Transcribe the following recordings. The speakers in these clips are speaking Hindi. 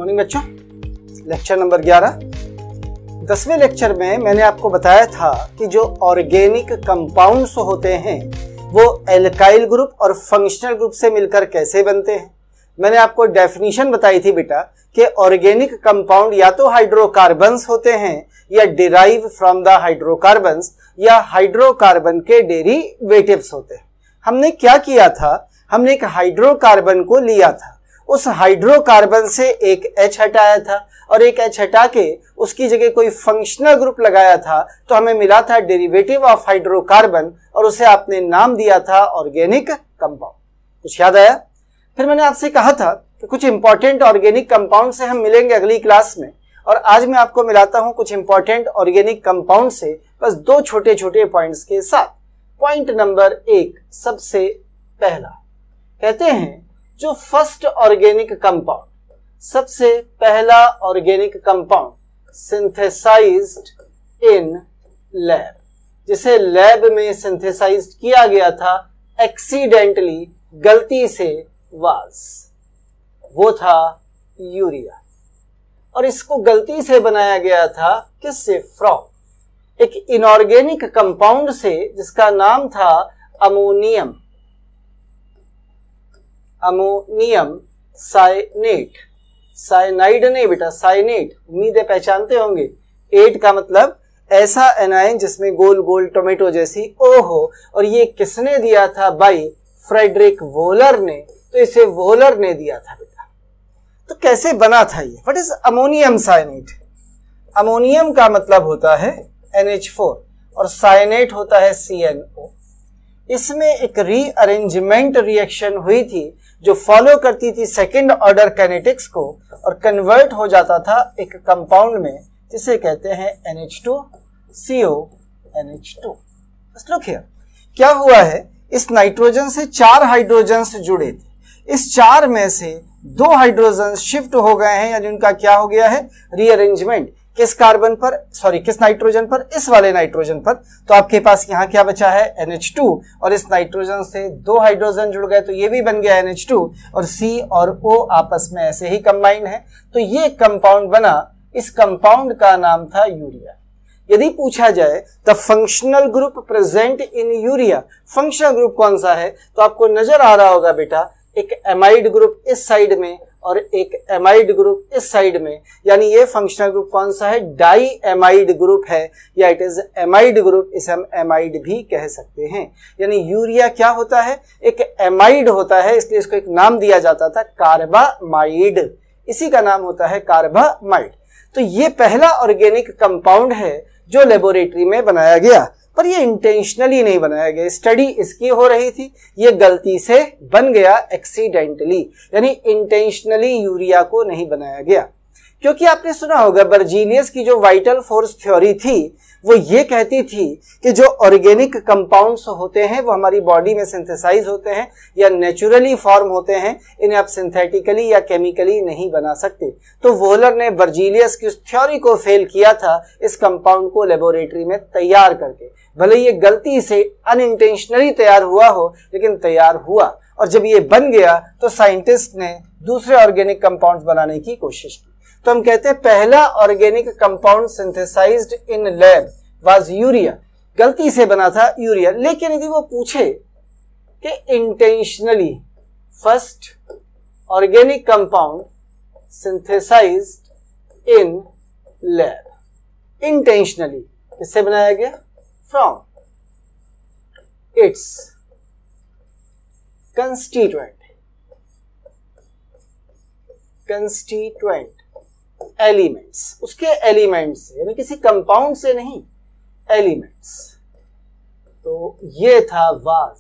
मॉर्निंग बच्चों, लेक्चर नंबर 11। 10वें लेक्चर में मैंने आपको बताया था कि जो ऑर्गेनिक कंपाउंड्स होते हैं वो एल्काइल ग्रुप और फंक्शनल ग्रुप से मिलकर कैसे बनते हैं। मैंने आपको डेफिनेशन बताई थी बेटा कि ऑर्गेनिक कंपाउंड या तो हाइड्रोकार्बन्स होते हैं या डिराइव फ्रॉम द हाइड्रोकार्बन्स या हाइड्रोकार्बन के डेरिवेटिव्स होते हैं। हमने क्या किया था, हमने एक हाइड्रोकार्बन को लिया था, उस हाइड्रोकार्बन से एक H हटाया था और एक H हटा के उसकी जगह कोई फंक्शनल ग्रुप लगाया था, तो हमें मिला था डेरिवेटिव ऑफ हाइड्रोकार्बन और उसे आपने नाम दिया था ऑर्गेनिक कंपाउंड। कुछ याद आया? फिर मैंने आपसे कहा था कि कुछ इंपॉर्टेंट ऑर्गेनिक कंपाउंड से हम मिलेंगे अगली क्लास में, और आज मैं आपको मिलाता हूं कुछ इंपॉर्टेंट ऑर्गेनिक कंपाउंड से, बस दो छोटे छोटे पॉइंट्स के साथ। पॉइंट नंबर 1, सबसे पहला कहते हैं जो फर्स्ट ऑर्गेनिक कंपाउंड, सबसे पहला organic compound synthesized in lab, जिसे लैब में सिंथेसाइज्ड किया गया था एक्सीडेंटली, गलती से, वो था यूरिया। और इसको गलती से बनाया गया था किससे? फ्रॉम एक इनऑर्गेनिक कंपाउंड से जिसका नाम था अमोनियम, अमोनियम साइनेट। साइनाइड नहीं बेटा, साइनेट, उम्मीद है पहचानते होंगे। एट का मतलब ऐसा एनायन जिसमें गोल गोल टोमेटो जैसी ओ हो, और ये किसने दिया था? भाई फ्रेडरिक वोलर ने। तो इसे वोलर ने दिया था बेटा। तो कैसे बना था ये? What is ammonium cyanate? Ammonium का मतलब होता है NH4 और साइनेट होता है CnO। इसमें एक रीअरेंजमेंट रिएक्शन हुई थी जो फॉलो करती थी सेकेंड ऑर्डर काइनेटिक्स को और कन्वर्ट हो जाता था एक कंपाउंड में जिसे कहते हैं NH2CONH2। लुक हियर, क्या हुआ है, इस नाइट्रोजन से 4 हाइड्रोजन्स जुड़े थे, इस 4 में से 2 हाइड्रोजन शिफ्ट हो गए हैं, यानी उनका क्या हो गया है? रीअरेंजमेंट। किस कार्बन पर, सॉरी किस नाइट्रोजन पर? इस वाले नाइट्रोजन पर। तो आपके पास यहाँ क्या बचा है? NH2, और इस नाइट्रोजन से 2 हाइड्रोजन जुड़ गए तो ये भी बन गया NH2, और C और O आपस में ऐसे ही कंबाइन है, तो ये कंपाउंड बना। इस कंपाउंड का नाम था यूरिया। यदि पूछा जाए the functional group present in urea, functional group कौन सा है, तो आपको नजर आ रहा होगा बेटा एक एमाइड ग्रुप इस साइड में और एक एमाइड ग्रुप इस साइड में, यानी ये फंक्शनल ग्रुप कौन सा है? डाई एमाइड ग्रुप है, या इट इज एमाइड ग्रुप, इसे हम एमाइड भी कह सकते हैं। यानी यूरिया क्या होता है? एक एमाइड होता है, इसलिए इसको एक नाम दिया जाता था कार्बामाइड, इसी का नाम होता है कार्बामाइड। तो ये पहला ऑर्गेनिक कंपाउंड है जो लेबोरेटरी में बनाया गया, पर ये इंटेंशनली नहीं बनाया गया, स्टडी इसकी हो रही थी, ये गलती से बन गया एक्सीडेंटली, यानी इंटेंशनली यूरिया को नहीं बनाया गया। क्योंकि आपने सुना होगा बर्जीलियस की जो वाइटल फोर्स थ्योरी थी वो ये कहती थी कि जो ऑर्गेनिक कंपाउंड्स होते हैं वो हमारी बॉडी में सिंथेसाइज होते हैं या नेचुरली फॉर्म होते हैं, इन्हें आप सिंथेटिकली या केमिकली नहीं बना सकते। तो वोलर ने बर्जीलियस की उस थ्योरी को फेल किया था इस कंपाउंड को लेबोरेटरी में तैयार करके। भले ये गलती से अनइंटेंशनली तैयार हुआ हो, लेकिन तैयार हुआ, और जब ये बन गया तो साइंटिस्ट ने दूसरे ऑर्गेनिक कंपाउंड्स बनाने की कोशिश की। तो हम कहते हैं पहला organic compound synthesized in lab was urea, गलती से बना था यूरिया। लेकिन यदि वो पूछे कि intentionally first organic compound synthesized in lab, intentionally किससे बनाया गया? फ्रॉम इट्स कंस्टिट्यूएंट एलिमेंट्स, उसके एलिमेंट्स से, यानी किसी कंपाउंड से नहीं, एलिमेंट्स। तो ये था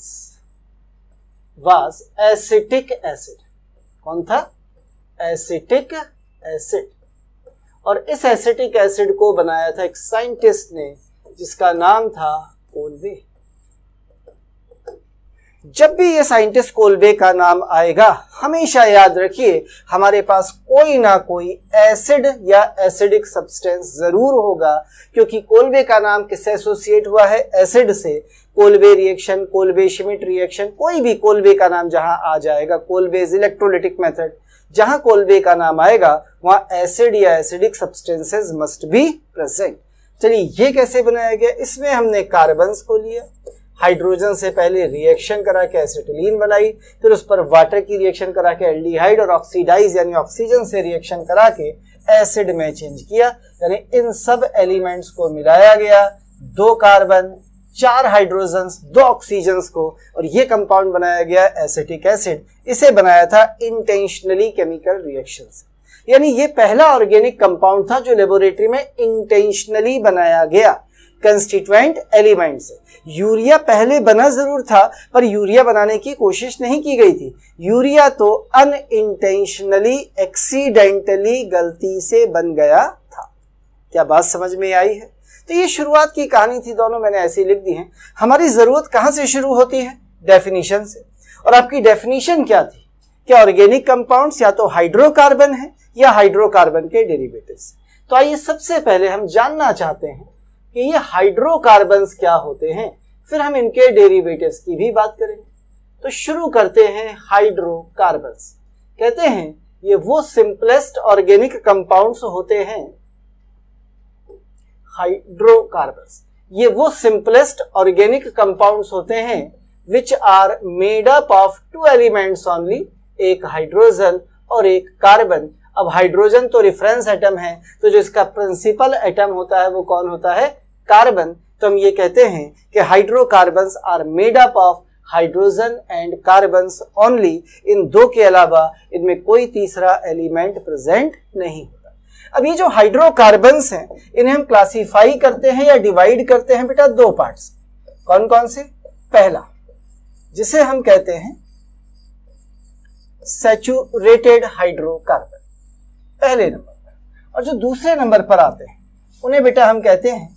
वाज एसिटिक एसिड। कौन था? Acetic acid. और इस एसिटिक एसिड को बनाया था एक साइंटिस्ट ने जिसका नाम था कोल्बे। जब भी ये साइंटिस्ट कोल्बे का नाम आएगा हमेशा याद रखिए हमारे पास कोई ना कोई एसिड या एसिडिक सब्सटेंस जरूर होगा, क्योंकि कोल्बे का नाम किससे एसोसिएट हुआ है? एसिड से। Kolbe reaction, Kolbe Schmidt reaction, कोई भी कोल्बे का नाम जहां आ जाएगा, कोल्बेज इलेक्ट्रोलिटिक मेथड, जहां कोल्बे का नाम आएगा वहां एसिड या acidic substances must be present. चलिए ये कैसे बनाया गया, इसमें हमने कार्बन्स को लिया, हाइड्रोजन से पहले रिएक्शन करा के एसिटिलीन बनाई, फिर उस पर वाटर की रिएक्शन करा के एल्डिहाइड और ऑक्सीडाइज यानी ऑक्सीजन से रिएक्शन करा के एसिड में चेंज किया, यानी इन सब एलिमेंट्स को मिलाया गया, 2 कार्बन 4 हाइड्रोजन्स 2 ऑक्सीजन्स को, और ये कंपाउंड बनाया गया एसिटिक एसिड। इसे बनाया था इंटेंशनली केमिकल रिएक्शन से, यानी ये पहला ऑर्गेनिक कंपाउंड था जो लेबोरेटरी में इंटेंशनली बनाया गया कंस्टिट्यूएंट एलिमेंट से। यूरिया पहले बना जरूर था पर यूरिया बनाने की कोशिश नहीं की गई थी, यूरिया तो अनइंटेंशनली एक्सीडेंटली गलती से बन गया था। क्या बात समझ में आई है? तो ये शुरुआत की कहानी थी, दोनों मैंने ऐसे लिख दी हैं। हमारी जरूरत कहां से शुरू होती है? डेफिनेशन से। और आपकी डेफिनेशन क्या थी? क्या ऑर्गेनिक कंपाउंड्स या तो हाइड्रोकार्बन है या हाइड्रोकार्बन के डेरिवेटिव्स। तो आइए सबसे पहले हम जानना चाहते हैं कि ये हाइड्रोकार्बन्स क्या होते हैं, फिर हम इनके डेरिवेटिव्स की भी बात करेंगे। तो शुरू करते हैं हाइड्रोकार्बन्स। कहते हैं ये वो सिंपलेस्ट ऑर्गेनिक कंपाउंड्स होते हैं, हाइड्रोकार्बन्स ये वो सिंपलेस्ट ऑर्गेनिक कंपाउंड्स होते हैं which are made up of 2 elements only, एक हाइड्रोजन और एक कार्बन। अब हाइड्रोजन तो रेफरेंस एटम है, तो जो इसका प्रिंसिपल एटम होता है वो कौन होता है? कार्बन। तो हम ये कहते हैं कि hydrocarbons are made up of hydrogen and carbons only. इन 2 के अलावा इनमें कोई तीसरा एलिमेंट प्रेजेंट नहीं होता। अब ये जो हाइड्रोकार्बन्स हैं इन्हें हम क्लासिफाई करते हैं या डिवाइड करते हैं बेटा 2 पार्ट्स। कौन कौन से? पहला जिसे हम कहते हैं सैचुरेटेड हाइड्रोकार्बन, पहले नंबर पर, और जो दूसरे नंबर पर आते हैं उन्हें बेटा हम कहते हैं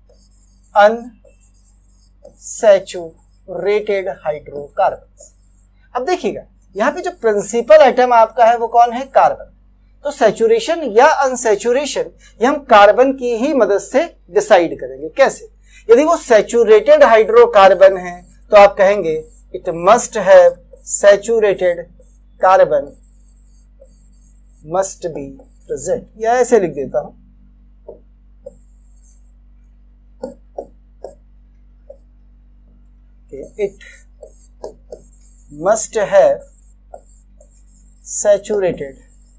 अनसैचुरेटेड हाइड्रोकार्बन्स। अब देखिएगा यहां पे जो प्रिंसिपल एटम आपका है वो कौन है? कार्बन। तो सैचुरेशन या अनसैचुरेशन ये हम कार्बन की ही मदद से डिसाइड करेंगे। कैसे? यदि वो सैचुरेटेड हाइड्रोकार्बन है तो आप कहेंगे it must have saturated carbon must be present, या ऐसे लिख देता हूं it must have saturated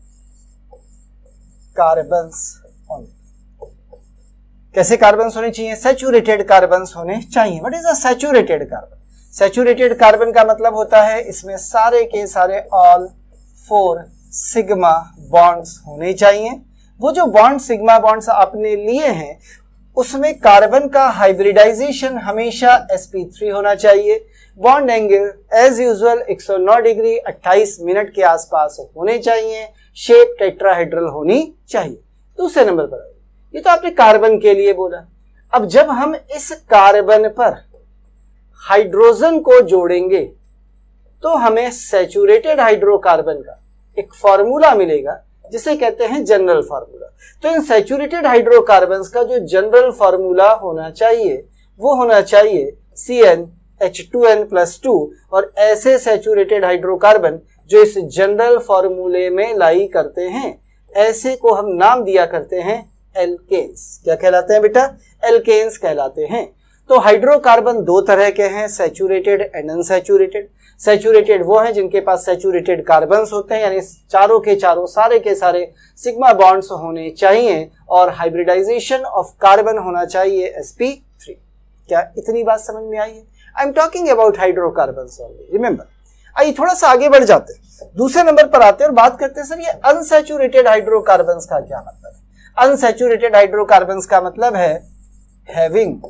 carbons only. कैसे कार्बन्स होने चाहिए? सैचुरेटेड कार्बन्स होने चाहिए। What is a saturated carbon? Saturated carbon का मतलब होता है इसमें सारे के सारे ऑल 4 सिग्मा बॉन्ड्स होने चाहिए। वो जो बॉन्ड सिग्मा बॉन्ड्स आपने लिए हैं उसमें कार्बन का हाइब्रिडाइजेशन हमेशा sp3 होना चाहिए। Bond angle as usual 109 degree 28 minute के आसपास होने चाहिए। शेप टेट्राहेड्रल होनी चाहिए। दूसरे नंबर पर ये तो आपने कार्बन के लिए बोला। अब जब हम इस कार्बन पर हाइड्रोजन को जोड़ेंगे तो हमें सैचुरेटेड हाइड्रोकार्बन का एक फॉर्मूला मिलेगा जिसे कहते हैं जनरल फार्मूला। तो इन सैचुरेटेड हाइड्रोकार्बन्स का जो जनरल फार्मूला होना चाहिए वो होना चाहिए CnH2n+2, और ऐसे सैचुरेटेड हाइड्रोकार्बन जो इस जनरल फार्मूले में लाई करते हैं ऐसे को हम नाम दिया करते हैं एल्केन्स। क्या कहलाते हैं बेटा? एल्केन्स कहलाते हैं। तो हाइड्रोकार्बन 2 तरह के हैं, सैचुरेटेड एंड अनसैचुरेटेड। सैचुरेटेड वो हैं जिनके पास सैचुरेटेड कार्बन्स होते हैं, यानी चारों के चारों सारे के सारे सिग्मा बॉन्ड्स होने चाहिए और हाइब्रिडाइजेशन ऑफ कार्बन होना चाहिए sp3। क्या इतनी बात समझ में आई है? I am talking about hydrocarbons only, remember. आइए थोड़ा सा आगे बढ़ जाते हैं, दूसरे नंबर पर आते हैं और बात करते हैं सर ये अनसैचुरेटेड हाइड्रोकार्बन्स का क्या मतलब है। अनसैचुरेटेड हाइड्रोकार्बन्स का मतलब है having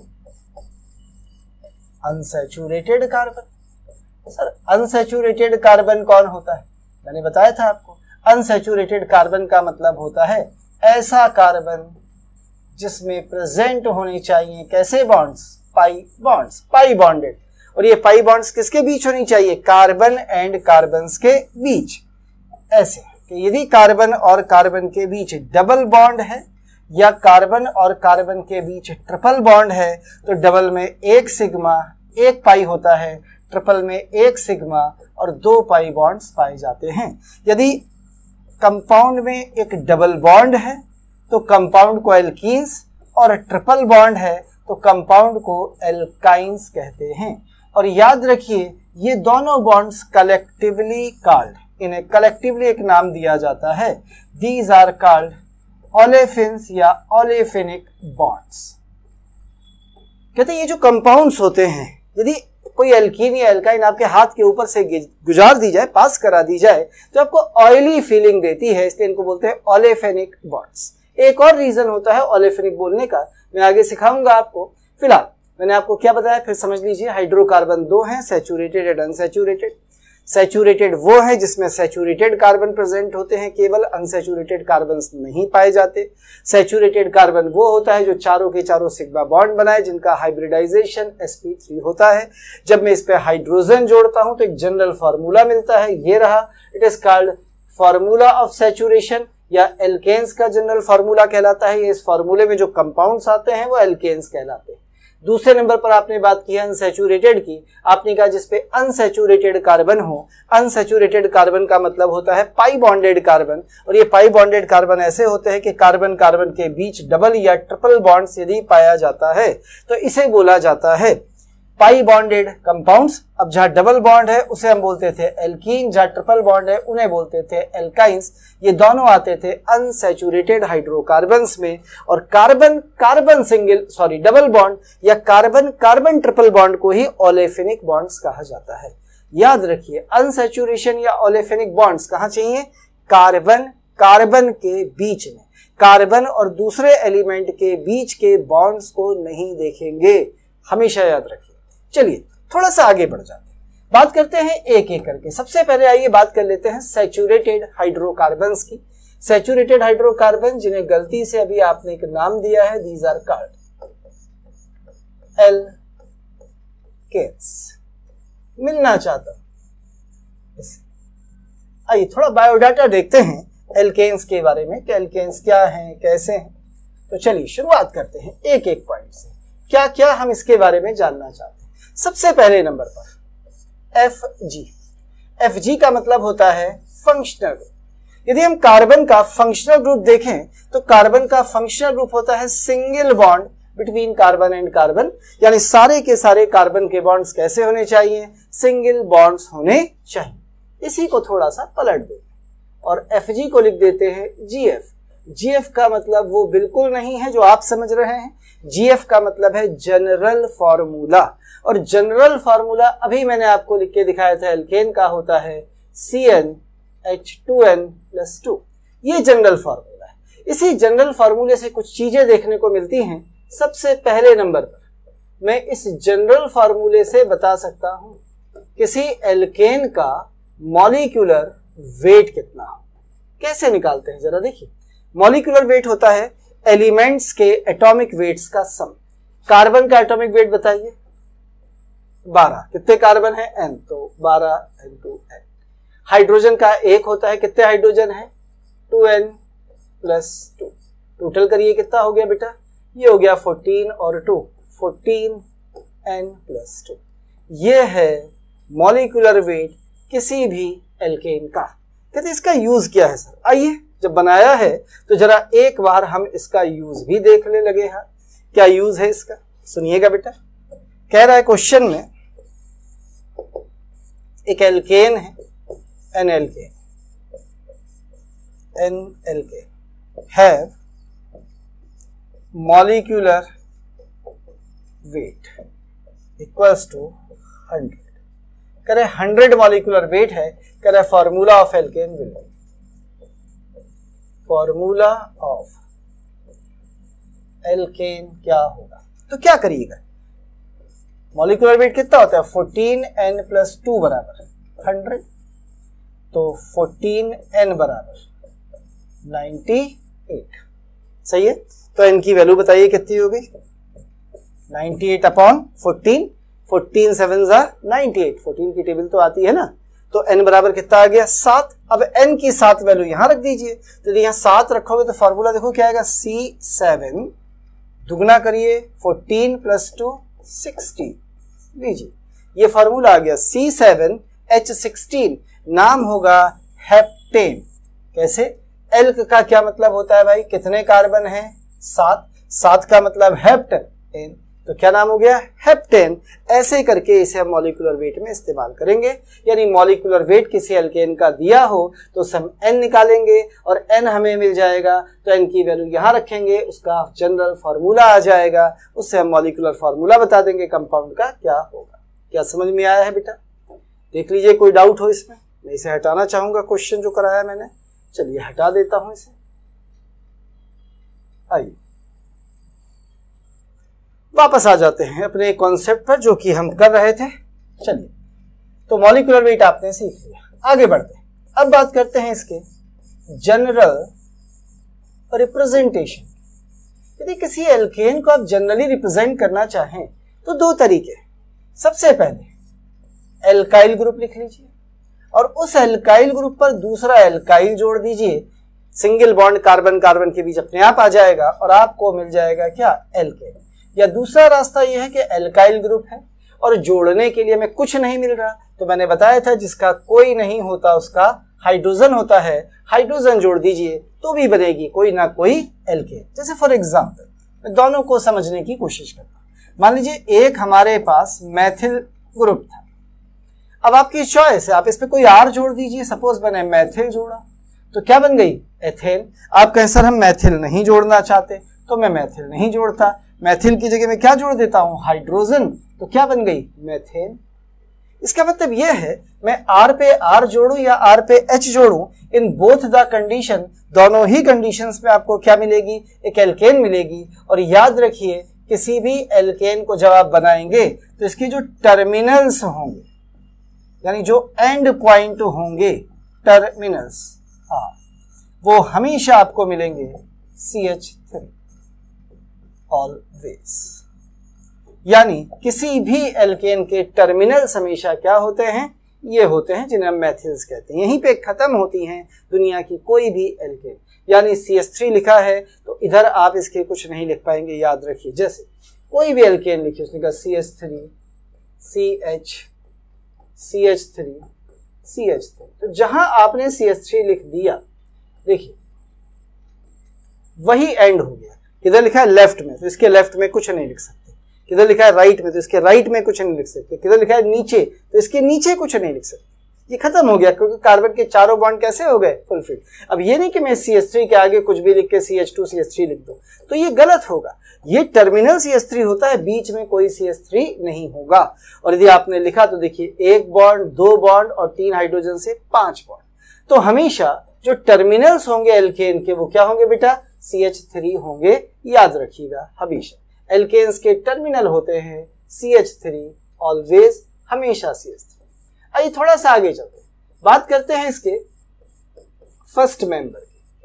unsaturated carbon. Sir unsaturated carbon कौन होता है? मैंने बताया था आपको, अनसैचुरेटेड कार्बन का मतलब होता है ऐसा कार्बन जिसमें प्रेजेंट होने चाहिए कैसे bonds? Pi bonds, pi bonded. और ये पाई बॉन्ड्स किसके बीच होनी चाहिए? कार्बन एंड कार्बन्स के बीच। ऐसे कि यदि कार्बन और कार्बन के बीच डबल बॉन्ड है या कार्बन और कार्बन के बीच ट्रिपल बॉन्ड है तो डबल में 1 सिग्मा 1 पाई होता है, ट्रिपल में 1 सिग्मा और 2 पाई बॉन्ड्स पाए जाते हैं। यदि कंपाउंड में एक डबल बॉन्ड है तो कंपाउंड को एल्कीन्स, और ट्रिपल बॉन्ड है तो कंपाउंड को एल्काइंस कहते हैं। और याद रखिए ये दोनों बॉन्ड्स कलेक्टिवली कॉल्ड, इन्हें कलेक्टिवली एक नाम दिया जाता है, दीज आर कॉल्ड ओलेफिन्स या ओलेफिनिक बॉन्ड्स। कहते हैं ये जो कंपाउंड्स होते हैं, यदि कोई एल्कीन या एल्काइन आपके हाथ के ऊपर से गुजार दी जाए, पास करा दी जाए, तो आपको ऑयली फीलिंग देती है, इसलिए इनको बोलते हैं ओलेफिनिक बॉन्ड्स। एक और रीजन होता है ओलेफिनिक बोलने का, मैं आगे सिखाऊंगा आपको। फिलहाल मैंने आपको क्या बताया फिर समझ लीजिए। हाइड्रोकार्बन दो हैं, सैचुरेटेड एंड अनसैचुरेटेड। सैचुरेटेड वो है जिसमें सैचुरेटेड कार्बन प्रेजेंट होते हैं, केवल अनसैचुरेटेड कार्बन नहीं पाए जाते। सैचुरेटेड कार्बन वो होता है जो चारों के चारों सिग्मा बॉन्ड बनाए, जिनका हाइब्रिडाइजेशन sp3 होता है। जब मैं इस पे हाइड्रोजन जोड़ता हूं तो एक जनरल फार्मूला मिलता है, ये रहा, it is called formula of saturation या एल्केन्स का जनरल फार्मूला कहलाता है। ये इस फार्मूले में जो कंपाउंड्स आते हैं वो एल्केन्स कहलाते हैं। दूसरे नंबर पर आपने बात की है अनसैचुरेटेड की। आपने कहा जिसपे अनसैचुरेटेड कार्बन हो, अनसैचुरेटेड कार्बन का मतलब होता है पाई बॉन्डेड कार्बन, और ये पाई बॉन्डेड कार्बन ऐसे होते हैं कि कार्बन कार्बन के बीच डबल या ट्रिपल बॉन्ड्स यदि पाया जाता है तो इसे बोला जाता है पाई बॉन्डेड कंपाउंड्स। अब जहां डबल बॉन्ड है उसे हम बोलते थे एल्कीन, जहां ट्रिपल बॉन्ड है उन्हें बोलते थे एल्काइंस। ये दोनों आते थे अनसैचुरेटेड हाइड्रोकार्बन्स में। और कार्बन कार्बन डबल बॉन्ड या कार्बन कार्बन ट्रिपल बॉन्ड को ही ओलेफिनिक बॉन्ड्स कहा जाता है। याद रखिए अनसैचुरेशन या ओलेफिनिक बॉन्ड्स कहां चाहिए? कार्बन कार्बन के बीच में। कार्बन और दूसरे एलिमेंट के बीच के बॉन्ड्स को नहीं देखेंगे, हमेशा याद रखिए। चलिए थोड़ा सा आगे बढ़ जाते हैं, बात करते हैं एक एक करके। सबसे पहले आइए बात कर लेते हैं सैचुरेटेड हाइड्रोकार्बन्स की। सैचुरेटेड हाइड्रोकार्बन जिन्हें गलती से अभी आपने एक नाम दिया है, दीज आर कॉल्ड एल्केन्स। मिलना चाहता हूं, आइए थोड़ा बायोडाटा देखते हैं एल्केन्स के बारे में कि एल्केन्स क्या हैं, कैसे हैं। तो चलिए शुरुआत करते हैं एक एक पॉइंट से, क्या क्या हम इसके बारे में जानना चाहते हैं। सबसे पहले नंबर पर Fg। Fg का मतलब होता है फंक्शनल ग्रुप। यदि हम कार्बन का फंक्शनल ग्रुप देखें तो कार्बन का फंक्शनल ग्रुप होता है single bond between carbon and carbon, यानी सारे के सारे कार्बन के बॉन्ड्स कैसे होने चाहिए? सिंगल बॉन्ड्स होने चाहिए। इसी को थोड़ा सा पलट देते हैं और Fg को लिख देते हैं Gf। Gf का मतलब वो बिल्कुल नहीं है जो आप समझ रहे हैं। Gf का मतलब है जनरल फार्मूला, और जनरल फार्मूला अभी मैंने आपको लिख के दिखाया था, एल्केन का होता है CnH2n+2। ये जनरल फार्मूला है। इसी जनरल फार्मूले से कुछ चीजें देखने को मिलती हैं। सबसे पहले नंबर पर मैं इस जनरल फार्मूले से बता सकता हूं किसी एल्केन का मॉलिक्यूलर वेट कितना हो। कैसे निकालते हैं जरा देखिए। मॉलिक्यूलर वेट होता है एलिमेंट्स के एटॉमिक वेट्स का सम। कार्बन का एटॉमिक वेट बताइए 12। कितने कार्बन है? n, तो 12 into n। हाइड्रोजन का एक होता है, कितने हाइड्रोजन है? 2n+2। टोटल करिए कितना हो गया बेटा? ये हो गया 14 और 2 14n+2। ये है मॉलिक्यूलर वेट किसी भी एल्केन का। कहते इसका यूज क्या है सर? आइए जब बनाया है तो जरा एक बार हम इसका यूज भी देखने लगे हैं। क्या यूज है इसका? सुनिएगा बेटा। कह रहा है क्वेश्चन में एक एल्केन है NLK have molecular weight equals to 100। कह रहे 100 मॉलिक्यूलर वेट है। कह रहे formula of alkane will be, formula of alkane क्या होगा? तो क्या करिएगा, मॉलिक्यूलर वेट कितना होता है? 14n+2 बराबर 100, तो 14n बराबर 98। सही है। तो n की वैल्यू बताइए कितनी हो गई? 98/14। 14 7 98। 14 की टेबल तो आती है ना, तो n बराबर कितना आ गया? 7। अब n की 7 वैल्यू यहां रख दीजिए, तो यहां 7 रखोगे तो फॉर्मूला देखो क्या आएगा? C7 दुगना करिए 14+2 60। लीजिए ये फॉर्मूला आ गया C7H16। नाम होगा हेप्टेन। कैसे? एल्क का क्या मतलब होता है भाई? कितने कार्बन हैं? 7। 7 का मतलब हेप्टेन, तो क्या नाम हो गया? हेप्टेन। ऐसे करके इसे हम मॉलिक्यूलर वेट में इस्तेमाल करेंगे। यानी मॉलिक्यूलर वेट किसी एल्केन का दिया हो तो उसे हम n निकालेंगे और n हमें मिल जाएगा, तो n की वैल्यू यहाँ रखेंगे, उसका जनरल फार्मूला आ जाएगा, उससे हम मॉलिक्यूलर फार्मूला बता देंगे कंपाउंड का क्या होगा। क्या समझ में आया है बेटा? देख लीजिए, कोई डाउट हो इसमें? मैं इसे हटाना चाहूंगा, क्वेश्चन जो कराया मैंने। चलिए हटा देता हूं इसे। आइए वापस आ जाते हैं अपने कॉन्सेप्ट पर जो कि हम कर रहे थे। चलिए, तो मॉलिक्यूलर वेट आपने सीख लिया, आगे बढ़ते हैं। अब बात करते हैं इसके जनरल रिप्रेजेंटेशन। यदि किसी एल्केन को आप जनरली रिप्रेजेंट करना चाहें तो 2 तरीके। सबसे पहले एल्काइल ग्रुप लिख लीजिए और उस एल्काइल ग्रुप पर दूसरा एल्काइल जोड़ दीजिए, सिंगल बॉन्ड कार्बन कार्बन के बीच अपने आप आ जाएगा और आपको मिल जाएगा क्या? एल्केन। या दूसरा रास्ता यह है कि एल्काइल ग्रुप है और जोड़ने के लिए हमें कुछ नहीं मिल रहा, तो मैंने बताया था जिसका कोई नहीं होता उसका हाइड्रोजन होता है, हाइड्रोजन जोड़ दीजिए तो भी बनेगी कोई ना कोई एल्केन। जैसे फॉर एग्जांपल, मैं दोनों को समझने की कोशिश करता हूं। मान लीजिए एक हमारे पास मैथिल ग्रुप था, अब आपकी चॉइस है, आप इस पे कोई R जोड़ दीजिए। सपोज मैंने मैथिल जोड़ा तो क्या बन गई? एथेन। आप कहें सर हम मैथिल नहीं जोड़ना चाहते, तो मैं मैथिल नहीं जोड़ता, मैथिल की जगह में क्या जोड़ देता हूं? हाइड्रोजन, तो क्या बन गई? मेथेन। इसका मतलब यह है मैं R पे R जोड़ूं या R पे H जोड़ूं, इन बोथ द कंडीशन, दोनों ही कंडीशंस में आपको क्या मिलेगी? एक एल्केन मिलेगी। और याद रखिए, किसी भी एल्केन को जब आप बनाएंगे तो इसके जो टर्मिनल्स होंगे, यानी जो एंड पॉइंट होंगे, टर्मिनल्स, वो हमेशा आपको मिलेंगे CH3 ऑलवेज। यानी किसी भी एल्केन के टर्मिनल्स हमेशा क्या होते हैं? ये होते हैं जिन्हें हम मैथिल्स कहते हैं। यहीं पे खत्म होती हैं दुनिया की कोई भी एल्केन। यानी CH3 लिखा है तो इधर आप इसके कुछ नहीं लिख पाएंगे, याद रखिए। जैसे कोई भी एल्केन लिखिए, उसने कहा CH3 CH CH3 CH3, तो जहां आपने CH3 लिख दिया, देखिए वही एंड हो गया। किधर लिखा है? लेफ्ट में, तो इसके लेफ्ट में कुछ नहीं लिख सकते। किधर लिखा है? राइट में, तो इसके राइट में कुछ नहीं लिख सकते। किधर लिखा है? नीचे, तो इसके नीचे कुछ नहीं लिख सकते। ये खत्म हो गया, क्योंकि कार्बन के चारों बॉन्ड कैसे हो गए? फुलफिल। अब ये नहीं कि मैं CH3 के आगे कुछ भी लिख के CH2 CH3 लिख दूं, तो ये गलत होगा। ये टर्मिनल CH3 होता है, बीच में कोई CH3 नहीं होगा। और यदि आपने लिखा तो देखिए 1 बॉन्ड, 2 बॉन्ड और 3 हाइड्रोजन से 5 बॉन्ड। तो हमेशा जो टर्मिनल्स होंगे एल्केन के, वो क्या होंगे बेटा? CH3 होंगे, याद रखिएगा। हमेशा एल्केन्स के टर्मिनल होते हैं CH3 ऑलवेज, हमेशा CH3। आइए थोड़ा सा आगे चलते हैं, बात करते हैं इसके फर्स्ट मेंबर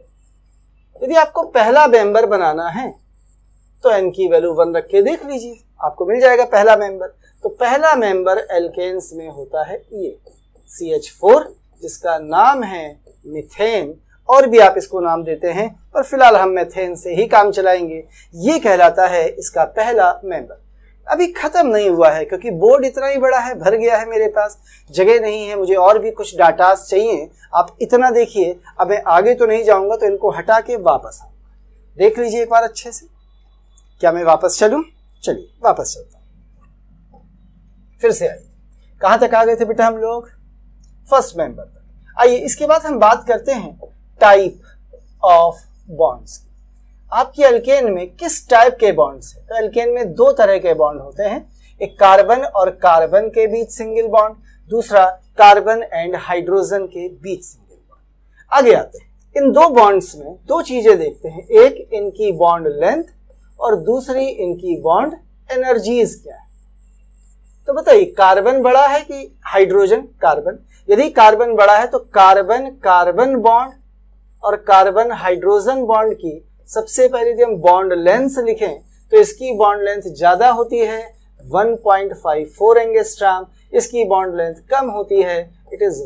की। यदि आपको पहला मेंबर बनाना है तो n की वैल्यू 1 रख के देख लीजिए, आपको मिल जाएगा पहला मेंबर। तो पहला मेंबर एल्केन्स में होता है ये CH4, जिसका नाम है मीथेन, और भी आप इसको नाम देते हैं, पर फिलहाल हम मेथेन से ही काम चलाएंगे। ये कहलाता है इसका पहला मेंबर। अभी खत्म नहीं हुआ है, क्योंकि बोर्ड इतना ही बड़ा है, भर गया है, मेरे पास जगह नहीं है, मुझे और भी कुछ डाटास चाहिए। आप इतना देखिए, अब मैं आगे तो नहीं जाऊंगा, तो इनको हटा के वापस आऊंगा। देख लीजिए एक बार अच्छे से। क्या मैं वापस चलूं? चलिए वापस चलता हूं। फिर से आइए, कहां तक आ गए थे बेटा हम लोग? फर्स्ट मेंबर तक। आइए इसके बाद हम बात करते हैं टाइप ऑफ बॉन्ड्स। आपकी एल्केन में किस टाइप के बॉन्ड्स हैं? तो एल्केन में 2 तरह के बॉन्ड होते हैं, एक कार्बन और कार्बन के बीच सिंगल बॉन्ड, दूसरा कार्बन एंड हाइड्रोजन के बीच सिंगल बॉन्ड। आगे आते हैं, इन 2 बॉन्ड्स में 2 चीजें देखते हैं, एक इनकी बॉन्ड लेंथ और दूसरी इनकी बॉन्ड एनर्जीज क्या है। तो बताइए, कार्बन बड़ा है कि हाइड्रोजन? कार्बन। यदि कार्बन बड़ा है तो कार्बन कार्बन बॉन्ड और कार्बन हाइड्रोजन बॉन्ड की सबसे पहले यदि हम बॉन्ड लेंथ लिखें तो इसकी बॉन्ड लेंथ ज्यादा होती है 1.54 एंगस्ट्रॉम, इसकी बॉन्ड लेंथ कम होती है, इट इज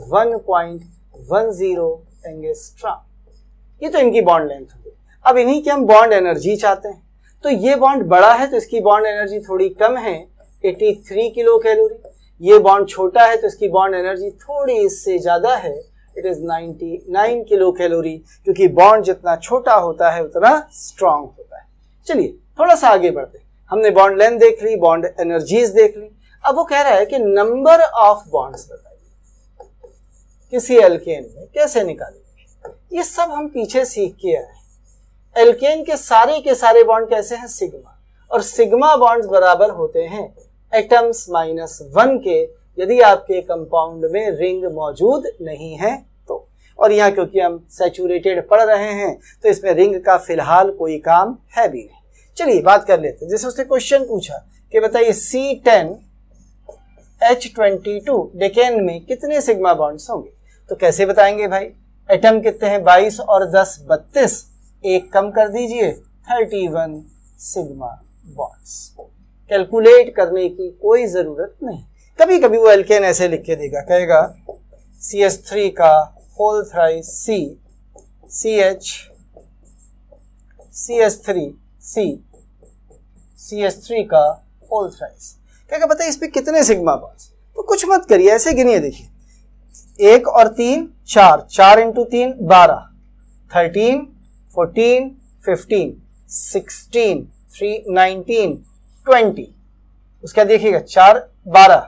1.10 एंगस्ट्रॉम। ये तो इनकी बॉन्ड लेंथ होगी। अब इन्हीं की हम बॉन्ड एनर्जी चाहते हैं, तो ये बॉन्ड बड़ा है तो इसकी बॉन्ड एनर्जी थोड़ी कम है, 83 किलो कैलोरी। ये बॉन्ड छोटा है तो इसकी बॉन्ड एनर्जी थोड़ी इससे ज्यादा है, इट इज 99 किलो कैलोरी, क्योंकि बॉन्ड जितना छोटा होता है उतना स्ट्रांग होता है। चलिए थोड़ा सा आगे बढ़ते हैं। हमने बॉन्ड लेंथ देख ली, बॉन्ड एनर्जीज देख ली। अब वो कह रहा है कि नंबर ऑफ बॉन्ड्स बताइए किसी एल्केन में कैसे निकालेंगे। ये सब हम पीछे सीख के आए। एल्केन के सारे बॉन्ड कैसे हैं, सिग्मा, और सिग्मा बॉन्ड्स बराबर होते हैं एटम्स -1 के, यदि आपके कंपाउंड में रिंग मौजूद नहीं है तो। और यहाँ क्योंकि हम सैचुरेटेड पढ़ रहे हैं तो इसमें रिंग का फिलहाल कोई काम है भी नहीं। चलिए बात कर लेते हैं। जैसे उसने क्वेश्चन पूछा कि बताइए C10H22 डेकेन में कितने सिग्मा बॉन्ड्स होंगे, तो कैसे बताएंगे भाई। एटम कितने हैं, 22 और 10 32, एक कम कर दीजिए 31 सिग्मा बॉन्ड्स। कैलकुलेट करने की कोई जरूरत नहीं। कभी कभी वो एल्केन ऐसे लिख के देगा, कहेगा CH3 का whole thrice C, CH, CH3 C, CH3 का होल थ्राइस। क्या बताइए इस पे कितने सिग्मा बॉन्ड्स, तो कुछ मत करिए, ऐसे गिनिए। देखिए 1 और 3 4, 4 × 3 12, 13 14 15 16 3 19 20। उसका देखिएगा 4 12,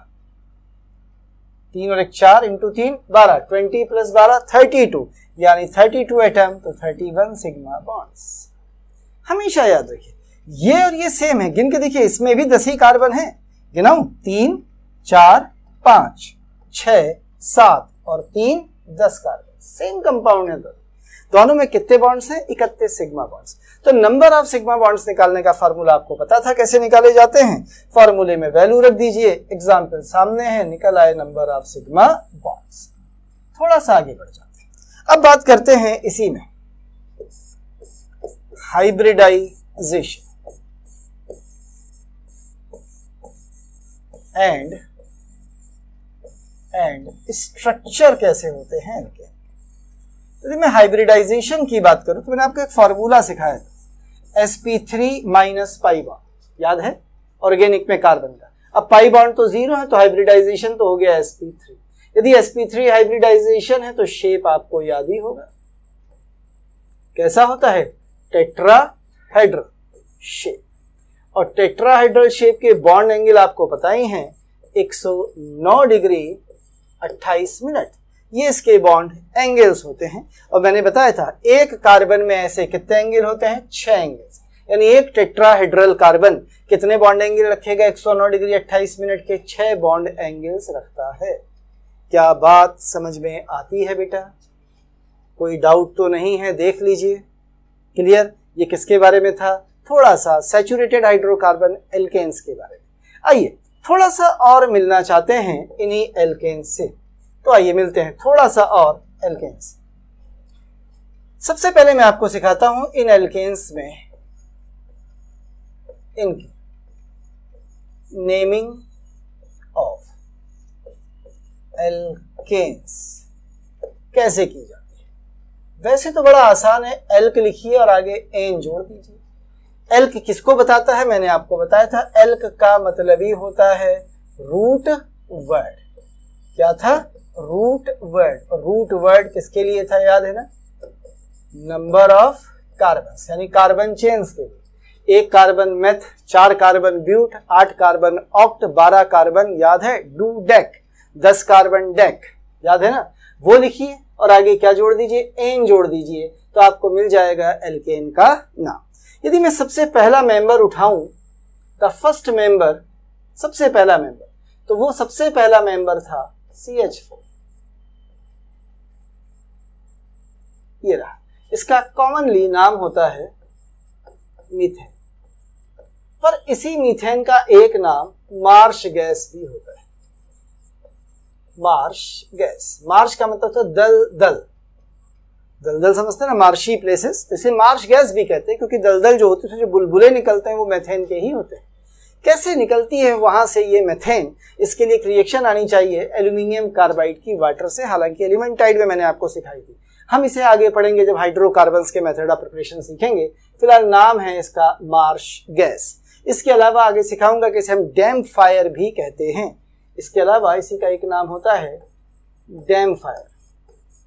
3 और 1 4 × 3 12, 20 + 12 32, यानी 32 एटम, तो 31 सिग्मा बॉन्ड्स। हमेशा याद रखिए ये और ये सेम है। गिन के देखिए, इसमें भी 10 ही कार्बन है। गिनाऊं 3 4 5 6 7 और 3 10 कार्बन, सेम कंपाउंड है। दोनों में कितने बॉन्ड्स हैं, 31 सिग्मा बॉन्ड्स। तो नंबर ऑफ सिग्मा बॉन्ड्स निकालने का फार्मूला आपको पता था कैसे निकाले जाते हैं। फार्मूले में वैल्यू रख दीजिए, एग्जाम्पल सामने है, निकल आए नंबर ऑफ सिग्मा बॉन्ड्स। थोड़ा सा आगे बढ़ जाते हैं। अब बात करते हैं इसी में हाइब्रिडाइजेशन एंड स्ट्रक्चर कैसे होते हैं इनके। तो मैं हाइब्रिडाइजेशन की बात करूं तो मैंने आपको एक फॉर्मूला सिखाया था, sp3 - पाई बॉन्ड, याद है, ऑर्गेनिक में कार्बन का। अब पाई बॉन्ड तो 0 है तो हाइब्रिडाइजेशन तो हो गया sp3। यदि sp3 हाइब्रिडाइजेशन है तो शेप आपको याद ही होगा, कैसा होता है, टेट्राहेड्रल शेप। और टेट्राहेड्रल शेप के बॉन्ड एंगल आपको पता ही हैं 109 डिग्री 28 मिनट, ये इसके बॉन्ड एंगल्स होते हैं। और मैंने बताया था एक कार्बन में ऐसे कितने एंगल होते हैं, 6 एंगल्स, यानी एक टेट्राहेड्रल कार्बन कितने बॉन्ड एंगल रखेगा, 109 डिग्री 28 मिनट के 6 बॉन्ड एंगल्स रखता है। क्या बात समझ में आती है बेटा, कोई डाउट तो नहीं है, देख लीजिए, क्लियर। ये किसके बारे में था, थोड़ा सा सैचुरेटेड हाइड्रोकार्बन एल्केन्स के बारे में। आइए थोड़ा सा और मिलना चाहते हैं इन्हीं एल्केन्स से, तो आइए मिलते हैं थोड़ा सा और एल्केन्स। सबसे पहले मैं आपको सिखाता हूं इन एल्केन्स में इनकी नेमिंग ऑफ एल्केन्स कैसे की जाती है। वैसे तो बड़ा आसान है, एल्क लिखिए और आगे एन जोड़ दीजिए। एल्क किसको बताता है, मैंने आपको बताया था, एल्क का मतलब ही होता है रूट वर्ड। क्या था, रूट वर्ड। रूट वर्ड किसके लिए था, याद है ना, नंबर ऑफ कार्बन, यानी कार्बन चेन्स के लिए। 1 carbon meth, 4 carbon but, 8 carbon oct, 12 carbon, याद है, डू डेक, 10 कार्बन डेक, याद है ना, वो लिखिए और आगे क्या जोड़ दीजिए, एन जोड़ दीजिए, तो आपको मिल जाएगा एल्केन का नाम। यदि मैं सबसे पहला मेंबर उठाऊं, द फर्स्ट मेंबर, सबसे पहला मेंबर, तो वो सबसे पहला मेंबर था CH4, ये रहा। इसका कॉमनली नाम होता है मीथेन, पर इसी मीथेन का एक नाम मार्श गैस भी होता है। मार्श गैस, मार्श का मतलब था दलदल, दलदल समझते हैं ना, मार्शी प्लेसेस, तो इसे मार्श गैस भी कहते हैं, क्योंकि दलदल जो होते हैं, जो बुलबुले निकलते हैं वो मेथेन के ही होते हैं। कैसे निकलती है वहां से ये मेथेन, इसके लिए एक रिएक्शन आनी चाहिए एल्यूमिनियम कार्बाइड की वाटर से, हालांकि एलिमेंटाइड में मैंने आपको सिखाई थी। हम इसे आगे पढ़ेंगे जब हाइड्रोकार्बन्स के मेथड ऑफ प्रिपरेशन सीखेंगे। फिलहाल नाम है इसका मार्श गैस। इसके अलावा आगे सिखाऊंगा कि इसे हम डैम फायर भी कहते हैं। इसके अलावा इसी का एक नाम होता है डैम फायर।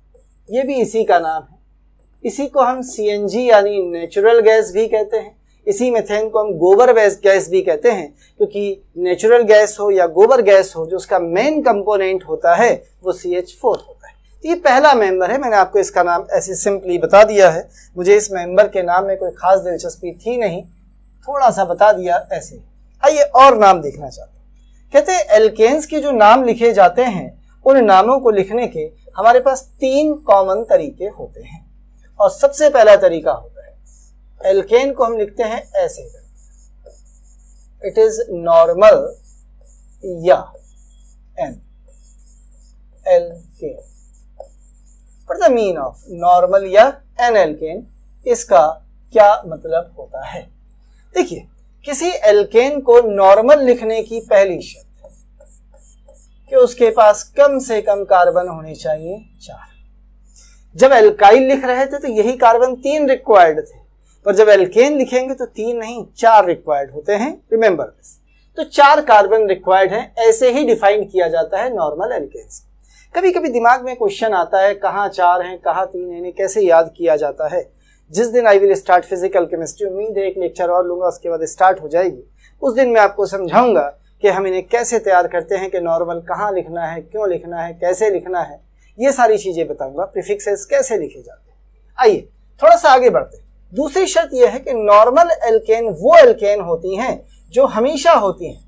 ये भी इसी का नाम है। इसी को हम CNG यानी नेचुरल गैस भी कहते हैं। इसी मीथेन को हम गोबर गैस भी कहते हैं, क्योंकि नेचुरल गैस हो या गोबर गैस हो, जो उसका मेन कंपोनेंट होता है वो CH4 होता है। तो ये पहला मेंबर है, मैंने आपको इसका नाम ऐसे सिंपली बता दिया है। मुझे इस मेंबर के नाम में कोई खास दिलचस्पी थी नहीं, थोड़ा सा बता दिया ऐसे। आइए और नाम देखना चाहते हैं। कहते हैं एल्केन्स के जो नाम लिखे जाते हैं, उन नामों को लिखने के हमारे पास 3 कॉमन तरीके होते हैं। और सबसे पहला तरीका होता है, एल्केन को हम लिखते हैं ऐसे, इट इज नॉर्मल या n, alkane. For the mean of normal या एन एल्केन, इसका क्या मतलब होता है? देखिए, किसी एल्केन को नॉर्मल लिखने की पहली शर्त कि उसके पास कम से कम कार्बन होने चाहिए 4। जब एल्काइल लिख रहे थे तो यही कार्बन 3 रिक्वायर्ड थे, पर जब एल्केन लिखेंगे तो 3 नहीं 4 रिक्वायर्ड होते हैं। Remember this. तो 4 कार्बन रिक्वायर्ड हैं, ऐसे ही डिफाइन किया जाता है नॉर्मल एल्केन्स। कभी कभी दिमाग में क्वेश्चन आता है, कहाँ 4 हैं कहाँ 3 हैं, इन्हें कैसे याद किया जाता है? जिस दिन I will start physical chemistry, उम्मीद है एक लेक्चर और लूंगा, उसके बाद स्टार्ट हो जाएगी, उस दिन मैं आपको समझाऊंगा कि हम इन्हें कैसे तैयार करते हैं, कि नॉर्मल कहाँ लिखना है, क्यों लिखना है, कैसे लिखना है, ये सारी चीजें बताऊंगा। प्रीफिक्सेस कैसे लिखे जाते हैं। आइए थोड़ा सा आगे बढ़ते हैं। दूसरी शर्त यह है कि नॉर्मल एल्केन वो एल्केन होती हैं जो हमेशा होती हैं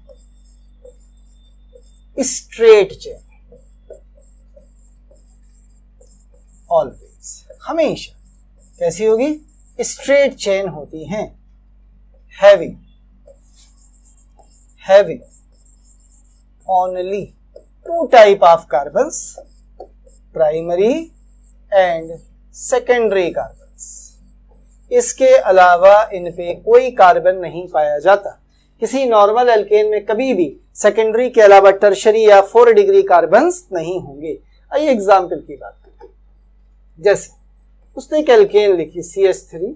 स्ट्रेट चेन, ऑलवेज, हमेशा कैसी होगी? स्ट्रेट चेन होती हैं। Having only 2 type of carbons, primary and secondary carbons. इसके अलावा इन पे कोई कार्बन नहीं पाया जाता। किसी नॉर्मल एल्केन में कभी भी सेकेंडरी के अलावा टर्शरी या 4 डिग्री कार्बन्स नहीं होंगे। आइए एग्जाम्पल की बात करते हैं। जैसे उसने एक एल्केन लिखी CH3।